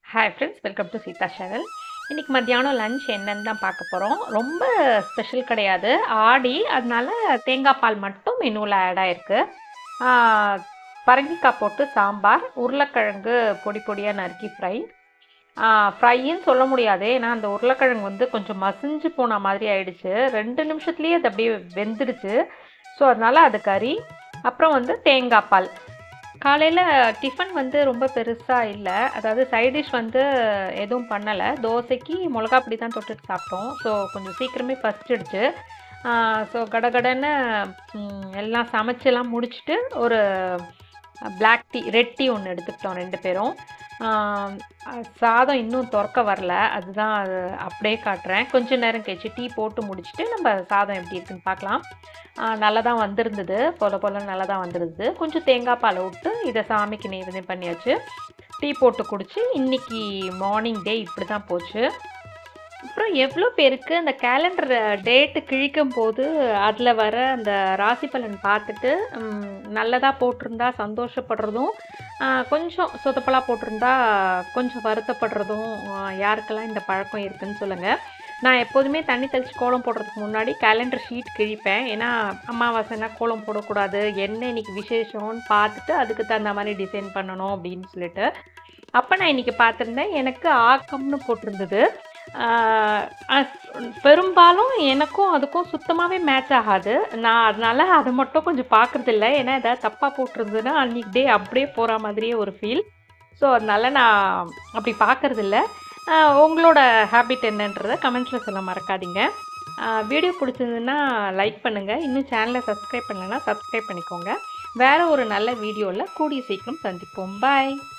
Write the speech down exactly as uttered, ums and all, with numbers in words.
Hi friends, welcome to Seetha channel. இன்றைக்கி மத்தியானம் lunch என்னன்னு தான் பார்க்க போகிறோம். ரொம்ப ஸ்பெஷல் கிடையாது, ஆடி, அதனால தேங்காய் பால் மட்டும் மெனுவில் ஆட் ஆகிருக்கு. பரங்கிக்காய் போட்டு சாம்பார், உருளைக்கிழங்கு பொடி பொடியாக நறுக்கி ஃப்ரை. ஃப்ரைன்னு சொல்ல முடியாது, ஏன்னா அந்த உருளைக்கிழங்கு வந்து கொஞ்சம் மசிஞ்சு போன மாதிரி ஆயிடுச்சு. ரெண்டு நிமிஷத்துலேயே அது அப்படியே வெந்துடுச்சு. ஸோ அதனால் அது கறி. அப்புறம் வந்து தேங்காய் பால். காலையில் டிஃபன் வந்து ரொம்ப பெருசாக இல்லை, அதாவது சைட் டிஷ் வந்து எதுவும் பண்ணலை. தோசைக்கு மிளகா பொடி தான் தொட்டுட்டு சாப்பிட்டோம். ஸோ கொஞ்சம் சீக்கிரமே பசிச்சிடுச்சு. ஸோ கடகடன்னு எல்லாம் சமைச்செல்லாம் முடிச்சுட்டு ஒரு பிளாக் டீ, ரெட் டீ ஒன்று எடுத்துக்கிட்டோம் ரெண்டு பேரும். சாதம் இன்னும் திறக்க வரல, அதுதான் அது அப்படியே காட்டுறேன். கொஞ்சம் நேரம் கழிச்சு டீ போட்டு முடிச்சுட்டு நம்ம சாதம் எப்படி இருக்குன்னு பார்க்கலாம். நல்லா தான் வந்திருந்தது, போல போல நல்லா தான் வந்திருந்தது. கொஞ்சம் தேங்காய் பாலை விட்டு இதை சாமிக்கு நெய்வேத்தியம் பண்ணியாச்சு. டீ போட்டு குடிச்சு இன்றைக்கி மார்னிங் டே இப்படி தான் போச்சு. அப்புறம் எவ்வளோ பேருக்கு அந்த கேலண்டர் டேட்டு கிழிக்கும் போது அதில் வர அந்த ராசி பலன் பார்த்துட்டு நல்லதாக போட்டிருந்தா சந்தோஷப்படுறதும், கொஞ்சம் சொதப்பலாக போட்டிருந்தா கொஞ்சம் வருத்தப்படுறதும், யாருக்கெல்லாம் இந்த பழக்கம் இருக்குதுன்னு சொல்லுங்கள். நான் எப்போதுமே தண்ணி தெளித்து கோலம் போடுறதுக்கு முன்னாடி கேலண்டர் ஷீட் கிழிப்பேன். ஏன்னா அமாவாசைனா கோலம் போடக்கூடாது, என்ன இன்றைக்கி விசேஷம்னு பார்த்துட்டு அதுக்கு தகுந்த மாதிரி டிசைன் பண்ணணும் அப்படின்னு சொல்லிட்டு. அப்போ நான் இன்றைக்கி பார்த்துருந்தேன், எனக்கு ஆக்கம்னு போட்டிருந்தது. பெரும்பாலும் எனக்கும் அதுக்கும் சுத்தமாகவே மேட்ச் ஆகாது. நான் அதனால் அதை மட்டும் கொஞ்சம் பார்க்குறதில்ல, ஏன்னா எதாவது தப்பாக போட்டிருந்ததுன்னா அன்றைக்கி டே அப்படியே போகிற மாதிரியே ஒரு ஃபீல். ஸோ அதனால் நான் அப்படி பார்க்குறதில்ல. உங்களோட ஹேபிட் என்னன்றதை கமெண்ட்ஸில் சொல்ல மறக்காதீங்க. வீடியோ பிடிச்சிருந்துன்னா லைக் பண்ணுங்கள். இன்னும் சேனலை சப்ஸ்கிரைப் பண்ணலைன்னா சப்ஸ்கிரைப் பண்ணிக்கோங்க. வேறு ஒரு நல்ல வீடியோவில் கூடிய சீக்கிரம் சந்திப்போம். பாய்.